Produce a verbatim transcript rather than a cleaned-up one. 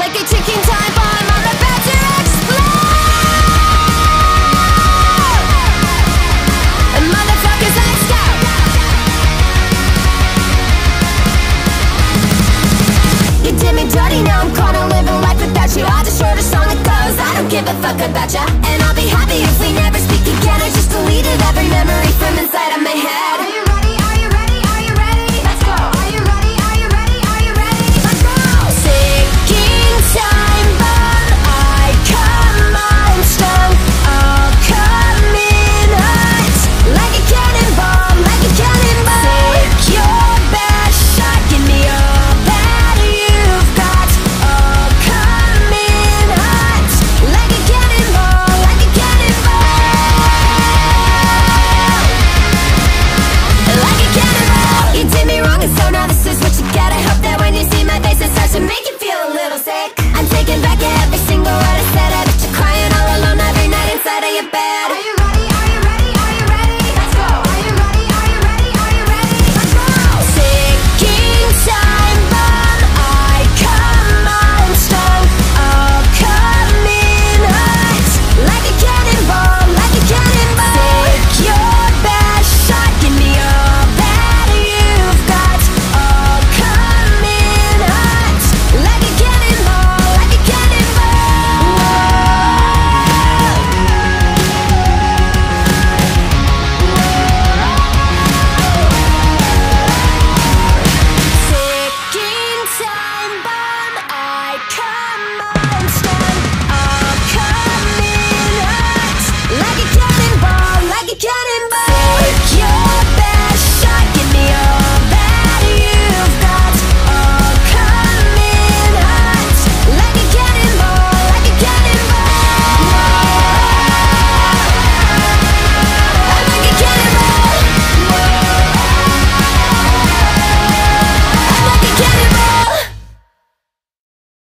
like a ticking time bomb. I'm about to explode. And motherfuckers, let's go. You did me dirty, now I'm caught on living life without you. I just wrote a song that goes, I don't give a fuck about ya.